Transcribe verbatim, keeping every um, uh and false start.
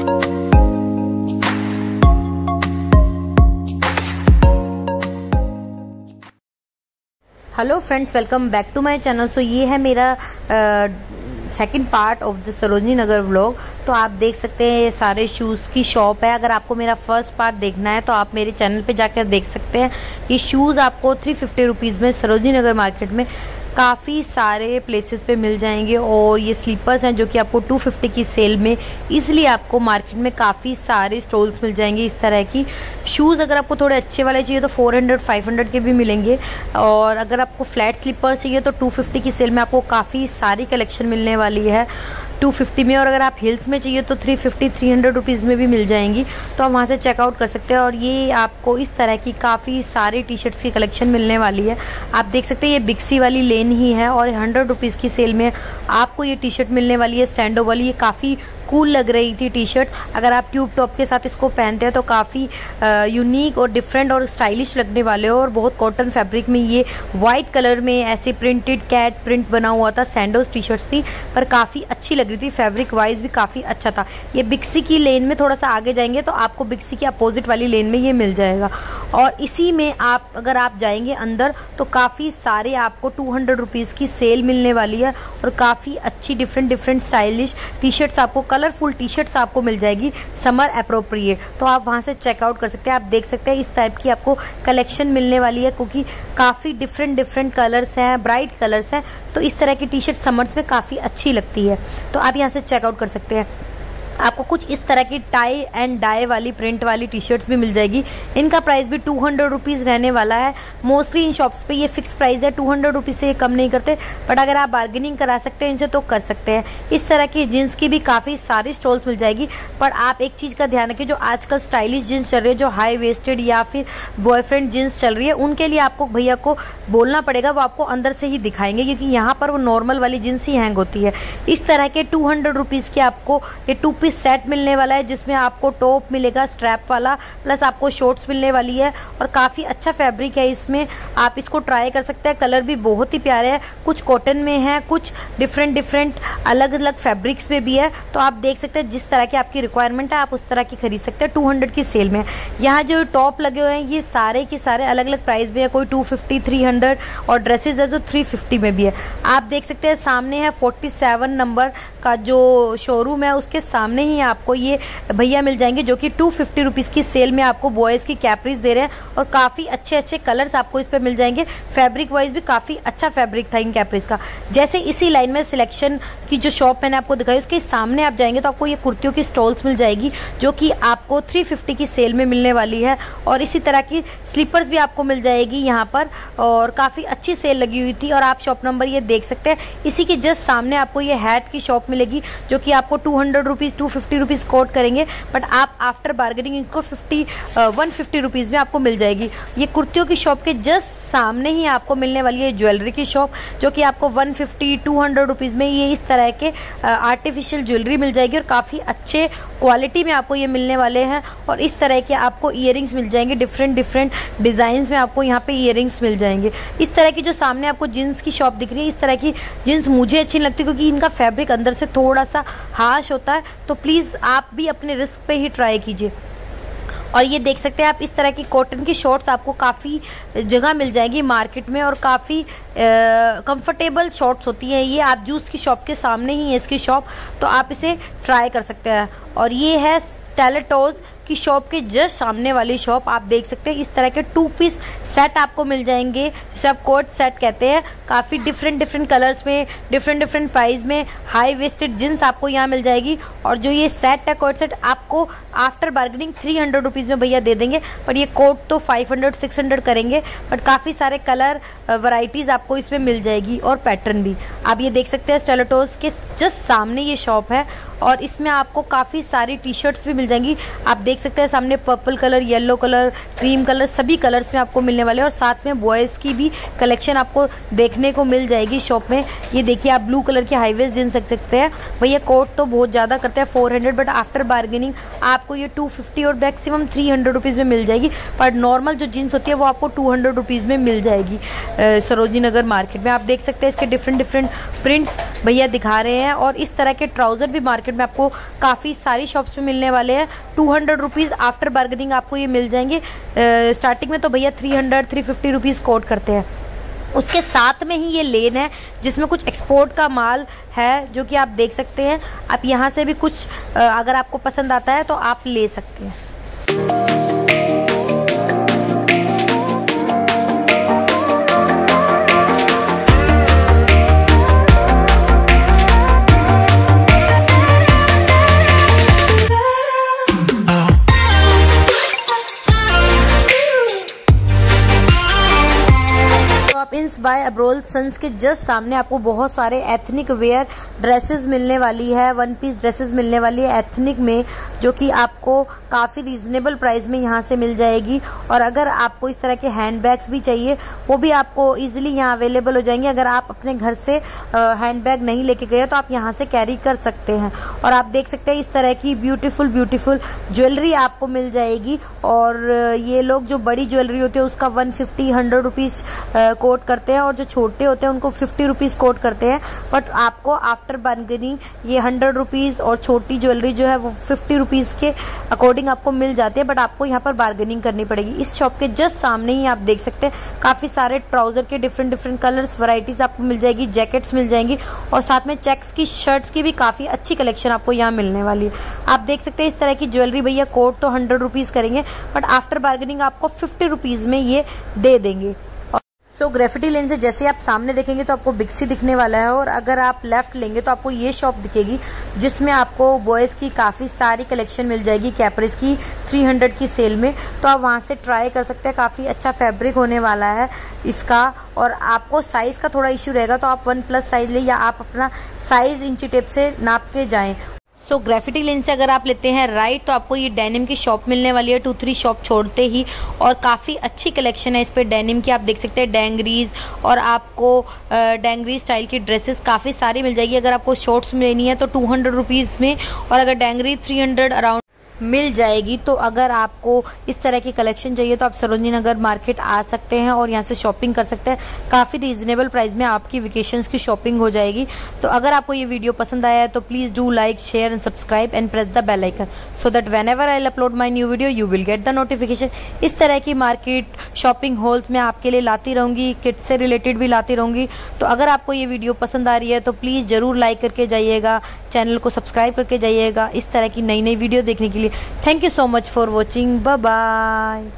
Hello friends, welcome back to my channel. So ये है मेरा second part of the Sarojini Nagar vlog. तो आप देख सकते हैं ये सारे शूज़ की शॉप है। अगर आपको मेरा फर्स्ट पार्ट देखना है तो आप मेरे चैनल पे जाकर देख सकते हैं। ये शूज़ आपको थ्री फिफ्टी रुपीज़ में सरोजनी नगर मार्केट में काफ़ी सारे प्लेसेस पे मिल जाएंगे। और ये स्लीपर्स हैं जो कि आपको टू फिफ्टी की सेल में इजीली आपको मार्केट में काफ़ी सारे स्टॉल्स मिल जाएंगे इस तरह की। शूज़ अगर आपको थोड़े अच्छे वाले चाहिए तो फोर हंड्रेड फाइव हंड्रेड के भी मिलेंगे। और अगर आपको फ्लैट स्लीपर्स चाहिए तो टू फिफ्टी की सेल में आपको काफ़ी सारी कलेक्शन मिलने वाली है टू फिफ्टी में। और अगर आप हिल्स में चाहिए तो three fifty three hundred rupees में भी मिल जाएंगी, तो आप वहाँ से चेकआउट कर सकते हैं। और ये आपको इस तरह की काफ़ी सारी टी शर्ट्स की कलेक्शन मिलने वाली है। आप देख सकते हैं ये बिक्सी वाली लेन ही है और हंड्रेड रुपीज़ की सेल में आपको ये टी शर्ट मिलने वाली है सैंडो वाली। ये काफ़ी कूल लग रही थी टी शर्ट। अगर आप ट्यूब टॉप के साथ इसको पहनते हैं तो काफ़ी यूनिक और डिफरेंट और स्टाइलिश लगने वाले हो। और बहुत कॉटन फैब्रिक में ये वाइट कलर में ऐसे प्रिंटेड कैट प्रिंट बना हुआ था। सैंडोज टी शर्ट थी पर काफ़ी अच्छी लग रही थी, फैब्रिक वाइज भी काफ़ी अच्छा था। ये बिक्सी की लेन में थोड़ा सा आगे जाएंगे तो आपको बिक्सी की अपोजिट वाली लेन में ये मिल जाएगा। और इसी में आप अगर आप जाएंगे अंदर तो काफ़ी सारे आपको टू हंड्रेड रुपीज़ की सेल मिलने वाली है। और काफ़ी अच्छी different different stylish T shirts आपको कलरफुल टी शर्ट्स आपको मिल जाएगी समर अप्रोप्रिएट। तो आप वहां से चेकआउट कर सकते हैं। आप देख सकते हैं इस टाइप की आपको कलेक्शन मिलने वाली है क्योंकि काफ़ी डिफरेंट डिफरेंट कलर्स हैं, ब्राइट कलर्स हैं। तो इस तरह की टी शर्ट समर्स में काफ़ी अच्छी लगती है, तो आप यहाँ से चेकआउट कर सकते हैं। आपको कुछ इस तरह की टाई एंड डाई वाली प्रिंट वाली टी शर्ट्स भी मिल जाएगी। इनका प्राइस भी टू हंड्रेड रुपीज़ रहने वाला है। मोस्टली इन शॉप्स पे ये फिक्स प्राइस है, टू हंड्रेड रुपीज़ से ये कम नहीं करते। बट अगर आप बार्गेनिंग करा सकते हैं इनसे तो कर सकते हैं। इस तरह की जीन्स की भी काफ़ी सारी स्टॉल्स मिल जाएगी। पर आप एक चीज़ का ध्यान रखिए, जो आजकल स्टाइलिश जीन्स चल रही है, जो हाई वेस्टेड या फिर बॉयफ्रेंड जीन्स चल रही है, उनके लिए आपको भैया को बोलना पड़ेगा, वो आपको अंदर से ही दिखाएंगे क्योंकि यहाँ पर वो नॉर्मल वाली जीन्स ही हैंग होती है। इस तरह के टू हंड्रेड रुपीज़ के आपको ये टू पीस सेट मिलने वाला है जिसमें आपको टॉप मिलेगा स्ट्रैप वाला, प्लस आपको शॉर्ट्स मिलने वाली है। और काफी अच्छा फैब्रिक है इसमें, आप इसको ट्राई कर सकते हैं। कलर भी बहुत ही प्यारे हैं, कुछ कॉटन में है, कुछ डिफरेंट डिफरेंट अलग अलग फैब्रिक्स में भी है। तो आप देख सकते हैं जिस तरह की आपकी रिक्वायरमेंट है आप उस तरह की खरीद सकते हैं। टू हंड्रेड की सेल में यहाँ जो टॉप लगे हुए हैं ये सारे के सारे अलग अलग प्राइस में है, कोई टू फिफ्टी थ्री हंड्रेड और ड्रेसेस है जो थ्री फिफ्टी में भी है। आप देख सकते हैं सामने है फोर्टी सेवन नंबर का जो शोरूम है, उसके सामने ही आपको ये भैया मिल जाएंगे जो कि टू फिफ्टी रुपीज की सेल में आपको बॉयज की कैपरीज दे रहे हैं। और काफी अच्छे अच्छे कलर्स आपको इस पे मिल जाएंगे। फैब्रिक वाइज भी काफी अच्छा फैब्रिक था इन कैपरीज का। जैसे इसी लाइन में सिलेक्शन की जो शॉप मैंने आपको दिखाई उसके सामने आप जाएंगे तो आपको ये कुर्तियों की स्टॉल्स मिल जाएगी जो कि आपको थ्री फिफ्टी की सेल में मिलने वाली है। और इसी तरह की स्लीपर्स भी आपको मिल जाएगी यहाँ पर, और काफी अच्छी सेल लगी हुई थी। और आप शॉप नंबर ये देख सकते हैं, इसी के जस्ट सामने आपको ये हैट की शॉप मिलेगी जो कि आपको two hundred rupees two fifty rupees quote करेंगे, बट आप आफ्टर बार्गेनिंग इनको फिफ्टी वन फिफ्टी रुपीज में आपको मिल जाएगी। ये कुर्तियों की शॉप के जस्ट सामने ही आपको मिलने वाली है ज्वेलरी की शॉप जो कि आपको one fifty two hundred rupees में ये इस तरह के आर्टिफिशियल ज्वेलरी मिल जाएगी। और काफी अच्छे क्वालिटी में आपको ये मिलने वाले हैं। और इस तरह के आपको इयरिंग्स मिल जाएंगे, डिफरेंट डिफरेंट डिजाइन में आपको यहाँ पे इयरिंग्स मिल जाएंगे। इस तरह की जो सामने आपको जीन्स की शॉप दिख रही है, इस तरह की जीन्स मुझे अच्छी लगती है क्योंकि इनका फैब्रिक अंदर से थोड़ा सा हार्श होता है। तो प्लीज आप भी अपने रिस्क पे ही ट्राई कीजिए। और ये देख सकते हैं आप इस तरह की कॉटन की शॉर्ट्स आपको काफ़ी जगह मिल जाएगी मार्केट में और काफ़ी कंफर्टेबल शॉर्ट्स होती हैं। ये आप जूस की शॉप के सामने ही है इसकी शॉप, तो आप इसे ट्राई कर सकते हैं। और ये है टेलेटोज की शॉप के जस्ट सामने वाली शॉप। आप देख सकते हैं इस तरह के टू पीस सेट आपको मिल जाएंगे जिसे आप कोट सेट कहते हैं। काफी डिफरेंट डिफरेंट कलर्स में, डिफरेंट डिफरेंट प्राइस में हाई वेस्टेड जींस आपको यहाँ मिल जाएगी। और जो ये सेट है कोट सेट आपको after bargaining three hundred rupees में भैया दे देंगे, पर ये कोट तो फाइव हंड्रेड सिक्स हंड्रेड करेंगे। बट काफी सारे कलर वैरायटीज आपको इसमें मिल जाएगी और पैटर्न भी। आप ये देख सकते हैं स्टेलेटोज के जस्ट सामने ये शॉप है और इसमें आपको काफी सारी टी शर्ट्स भी मिल जाएंगी। आप देख देख सकते हैं सामने purple colour, yellow colour, cream colour, सभी कलर्स में आपको मिलने वाले हैं। और साथ में बॉयज़ की भी कलेक्शन आपको देखने को मिल जाएगी शॉप में। ये देखिए आप ब्लू कलर के हाईवेज जींस देख सकते हैं। भैया कोट तो बहुत ज़्यादा करते हैं four hundred, but after bargaining आपको ये टू फिफ्टी और मैक्सिमम थ्री हंड्रेड रुपीज़ में मिल जाएगी। पर नॉर्मल जो जीन्स होती है वो आपको टू हंड्रेड रुपीज़ में मिल जाएगी सरोजनी नगर मार्केट में। आप देख सकते हैं इसके डिफरेंट डिफरेंट प्रिंट्स भैया दिखा रहे हैं। और इस तरह के ट्राउजर भी मार्केट में आपको काफ़ी सारी शॉप्स में मिलने वाले हैं। Two hundred rupees after bargaining आपको ये मिल जाएंगे। स्टार्टिंग में तो भैया three hundred three fifty rupees quote करते हैं। उसके साथ में ही ये लेन है जिसमें कुछ एक्सपोर्ट का माल है जो कि आप देख सकते हैं। आप यहाँ से भी कुछ अगर आपको पसंद आता है तो आप ले सकते हैं। इंस बाय अब्रोल सन्स के जस्ट सामने आपको बहुत सारे एथनिक वेयर ड्रेसेस मिलने वाली है, वन पीस ड्रेसेस मिलने वाली है एथनिक में, जो कि आपको काफ़ी रीजनेबल प्राइस में यहाँ से मिल जाएगी। और अगर आपको इस तरह के हैंड बैग्स भी चाहिए वो भी आपको इजीली यहाँ अवेलेबल हो जाएंगे। अगर आप अपने घर से हैंड बैग नहीं लेके गए तो आप यहाँ से कैरी कर सकते हैं। और आप देख सकते हैं इस तरह की ब्यूटीफुल ब्यूटीफुल ज्वेलरी आपको मिल जाएगी। और ये लोग जो बड़ी ज्वेलरी होती है उसका one fifty hundred rupees quote करते हैं और जो छोटे होते हैं उनको फिफ्टी रुपीज़ कोट करते हैं। बट आपको आफ्टर बार्गेनिंग ये हंड्रेड रुपीज़ और छोटी ज्वेलरी जो है वो फिफ्टी रुपीज़ के अकॉर्डिंग आपको मिल जाती है। बट आपको यहाँ पर बार्गेनिंग करनी पड़ेगी। इस शॉप के जस्ट सामने ही आप देख सकते हैं काफ़ी सारे ट्राउजर के डिफरेंट डिफरेंट कलर्स वैरायटीज आपको मिल जाएगी, जैकेट्स मिल जाएंगी और साथ में चेक्स की शर्ट्स की भी काफ़ी अच्छी कलेक्शन आपको यहाँ मिलने वाली है। आप देख सकते हैं इस तरह की ज्वेलरी भैया कोट तो हंड्रेड रुपीज़ करेंगे बट आफ्टर बार्गेनिंग आपको फिफ्टी रुपीज़ में ये दे देंगे। सो so, ग्रेफिटी लेन से जैसे आप सामने देखेंगे तो आपको बिक्सी दिखने वाला है और अगर आप लेफ्ट लेंगे तो आपको ये शॉप दिखेगी जिसमें आपको बॉयज़ की काफ़ी सारी कलेक्शन मिल जाएगी कैपरिस की थ्री हंड्रेड की सेल में। तो आप वहाँ से ट्राई कर सकते हैं, काफ़ी अच्छा फैब्रिक होने वाला है इसका। और आपको साइज़ का थोड़ा इशू रहेगा तो आप वन प्लस साइज़ ले या आप अपना साइज़ इंची टेप से नाप के जाएँ। सो so, ग्रेफिटी लेन से अगर आप लेते हैं राइट तो आपको ये डेनिम की शॉप मिलने वाली है, टू थ्री शॉप छोड़ते ही। और काफ़ी अच्छी कलेक्शन है इस पे डेनिम की। आप देख सकते हैं डेंगरीज और आपको डेंगरी स्टाइल की ड्रेसेस काफ़ी सारी मिल जाएगी। अगर आपको शॉर्ट्स में लेनी है तो टू हंड्रेड रुपीज़ में और अगर डेंगरी थ्री हंड्रेड अराउंड मिल जाएगी। तो अगर आपको इस तरह की कलेक्शन चाहिए तो आप सरोजनी नगर मार्केट आ सकते हैं और यहाँ से शॉपिंग कर सकते हैं। काफ़ी रीजनेबल प्राइस में आपकी वेकेशंस की शॉपिंग हो जाएगी। तो अगर आपको ये वीडियो पसंद आया है तो please do like, share and subscribe and press the bell icon so that whenever I upload my new video you will get the notification. इस तरह की मार्केट शॉपिंग हॉल्स में आपके लिए लाती रहूँगी, किड्स से रिलेटेड भी लाती रहूँगी। तो अगर आपको ये वीडियो पसंद आ रही है तो प्लीज़ ज़रूर लाइक करके जाइएगा, चैनल को सब्सक्राइब करके जाइएगा इस तरह की नई नई वीडियो देखने के लिए। Thank you so much for watching. Bye bye.